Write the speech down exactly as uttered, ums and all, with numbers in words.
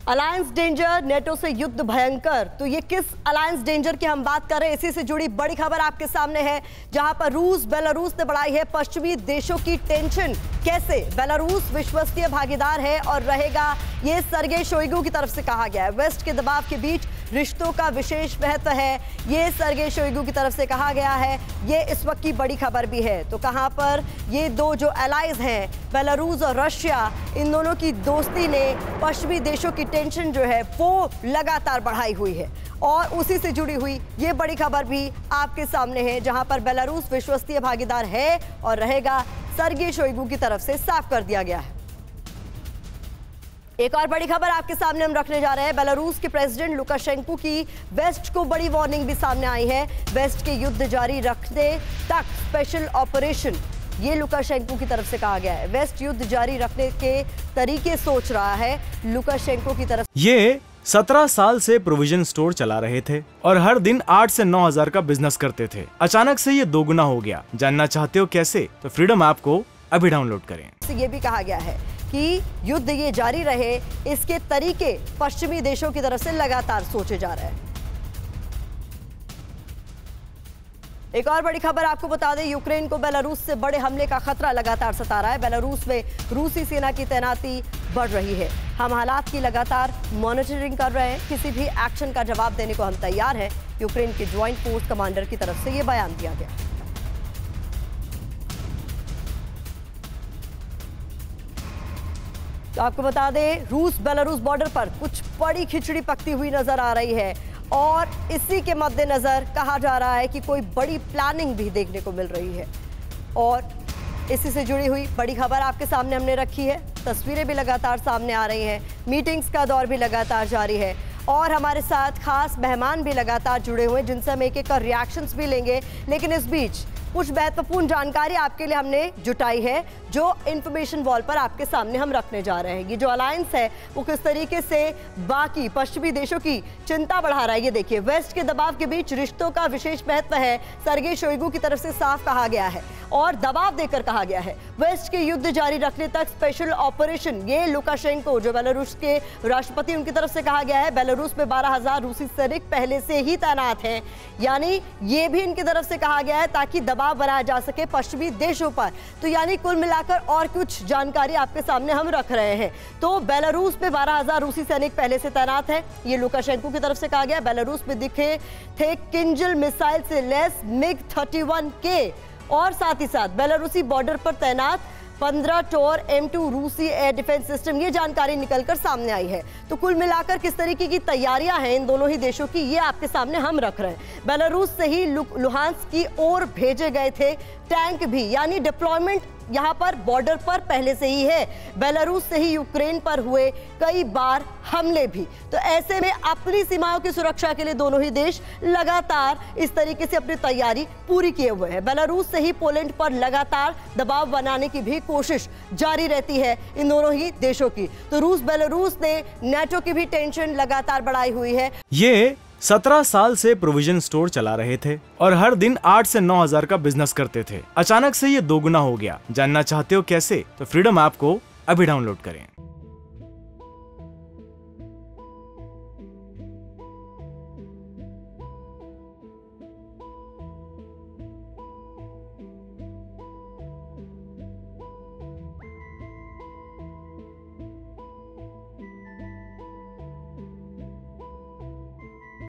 Alliance danger, NATO से युद्ध भयंकर। तो ये किस अलायंस डेंजर की हम बात कर रहे हैं, इसी से जुड़ी बड़ी खबर आपके सामने है, जहां पर रूस बेलारूस ने बढ़ाई है पश्चिमी देशों की टेंशन। कैसे? बेलारूस विश्वसनीय भागीदार है और रहेगा, ये सर्गे शोइगु की तरफ से कहा गया है। वेस्ट के दबाव के बीच रिश्तों का विशेष महत्व है, ये सर्गे शोइगु की तरफ से कहा गया है। ये इस वक्त की बड़ी खबर भी है। तो कहां पर ये दो जो एलाइज हैं, बेलारूस और रशिया, इन दोनों की दोस्ती ने पश्चिमी देशों की टेंशन जो है वो लगातार बढ़ाई हुई है। और उसी से जुड़ी हुई ये बड़ी खबर भी आपके सामने है, जहां पर बेलारूस विश्वसनीय भागीदार है और रहेगा, सर्गे शोइगु की तरफ से साफ कर दिया गया है। एक और बड़ी खबर आपके सामने हम रखने जा रहे हैं। बेलारूस के प्रेसिडेंट लुकाशेंको की वेस्ट को बड़ी वार्निंग भी सामने आई है। वेस्ट के युद्ध जारी रखने तक स्पेशल ऑपरेशन, ये लुकाशेंको की तरफ से कहा गया है। वेस्ट युद्ध जारी रखने के तरीके सोच रहा है लुकाशेंको की तरफ। ये सत्रह साल से प्रोविजन स्टोर चला रहे थे और हर दिन आठ से नौ हजार का बिजनेस करते थे। अचानक से ये दोगुना हो गया। जानना चाहते हो कैसे? तो फ्रीडम ऐप को अभी डाउनलोड करें। ये भी कहा गया है कि युद्ध ये जारी रहे, इसके तरीके पश्चिमी देशों की तरफ से लगातार सोचे जा रहे हैं। एक और बड़ी खबर आपको बता दें, यूक्रेन को बेलारूस से बड़े हमले का खतरा लगातार सता रहा है। बेलारूस में रूसी सेना की तैनाती बढ़ रही है। हम हालात की लगातार मॉनिटरिंग कर रहे हैं, किसी भी एक्शन का जवाब देने को हम तैयार हैं, यूक्रेन के ज्वाइंट फोर्स कमांडर की तरफ से यह बयान दिया गया। तो आपको बता दें, रूस बेलारूस बॉर्डर पर कुछ बड़ी खिचड़ी पकती हुई नजर आ रही है और इसी के मद्देनजर कहा जा रहा है कि कोई बड़ी प्लानिंग भी देखने को मिल रही है। और इसी से जुड़ी हुई बड़ी खबर आपके सामने हमने रखी है। तस्वीरें भी लगातार सामने आ रही हैं, मीटिंग्स का दौर भी लगातार जारी है और हमारे साथ खास मेहमान भी लगातार जुड़े हुए हैं, जिनसे हम एक एक का रिएक्शंस भी लेंगे। लेकिन इस बीच कुछ महत्वपूर्ण जानकारी आपके लिए हमने जुटाई है, जो इंफॉर्मेशन वॉल पर आपके सामने हम रखने जा रहे हैं। ये जो अलायंस है वो किस तरीके से बाकी पश्चिमी देशों की चिंता बढ़ा रहा है, ये देखिए। वेस्ट के दबाव के बीच रिश्तों का विशेष महत्व है, सर्गे शोइगु की तरफ से साफ कहा गया है और दबाव देकर कहा गया है। वेस्ट के युद्ध जारी रखने तक स्पेशल ऑपरेशन, ये लुकाशेंको जो बेलारूस के राष्ट्रपति, उनकी तरफ से कहा गया है। बेलारूस में बारह हजार रूसी सैनिक पहले से ही तैनात हैं, यानी ये भी इनकी तरफ से कहा गया है ताकि दबाव बनाया जा सके पश्चिमी देशों पर। तो यानी कुल मिलाकर और कुछ जानकारी आपके सामने हम रख रहे हैं। तो बेलारूस में बारह हजार रूसी सैनिक पहले से तैनात हैं, ये लुकाशेंको की तरफ से कहा गया। बेलारूस में दिखे थे किंजल मिसाइल से लैस मिग थर्टी वन के और साथ ही साथ बेलारूसी बॉर्डर पर तैनात पंद्रह टोर एम टू रूसी एयर डिफेंस सिस्टम, ये जानकारी निकलकर सामने आई है। तो कुल मिलाकर किस तरीके की तैयारियां हैं इन दोनों ही देशों की, ये आपके सामने हम रख रहे हैं। बेलारूस से ही लुहांस्क की ओर भेजे गए थे टैंक भी, यानी डिप्लॉयमेंट यहां पर बॉर्डर पर पहले से ही है। बेलारूस से ही यूक्रेन पर हुए कई बार हमले भी। तो ऐसे में अपनी सीमाओं की सुरक्षा के लिए दोनों ही देश लगातार इस तरीके से अपनी तैयारी पूरी किए हुए हैं। बेलारूस से ही पोलैंड पर लगातार दबाव बनाने की भी कोशिश जारी रहती है इन दोनों ही देशों की। तो रूस बेलारूस ने नेटो की भी टेंशन लगातार बढ़ाई हुई है। ये सत्रह साल से प्रोविजन स्टोर चला रहे थे और हर दिन आठ से नौ हजार का बिजनेस करते थे। अचानक से ये दोगुना हो गया। जानना चाहते हो कैसे? तो फ्रीडम ऐप को अभी डाउनलोड करें।